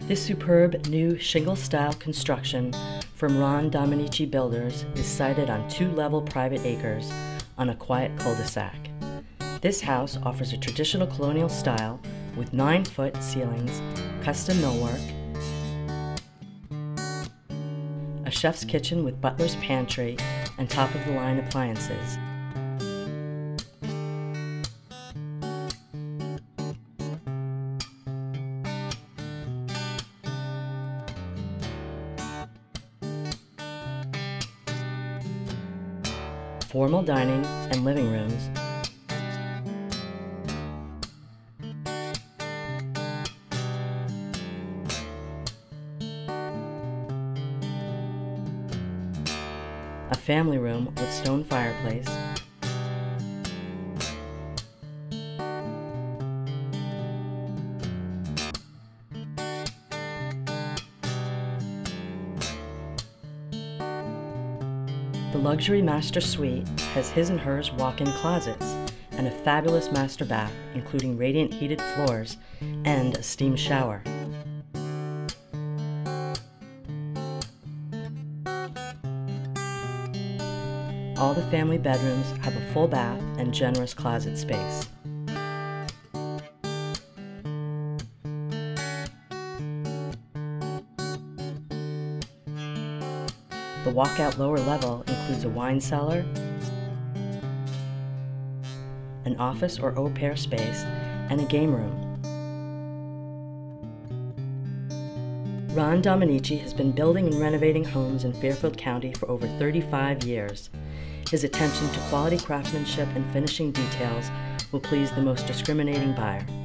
This superb new shingle-style construction from Ron Dominici Builders is sited on 2-level private acres on a quiet cul-de-sac. This house offers a traditional colonial style with 9-foot ceilings, custom millwork, a chef's kitchen with butler's pantry and top-of-the-line appliances. Formal dining and living rooms, a family room with stone fireplace, the luxury master suite has his and hers walk-in closets and a fabulous master bath, including radiant heated floors and a steam shower. All the family bedrooms have a full bath and generous closet space. The walkout lower level includes a wine cellar, an office or au pair space, and a game room. Ron Dominici has been building and renovating homes in Fairfield County for over 35 years. His attention to quality craftsmanship and finishing details will please the most discriminating buyer.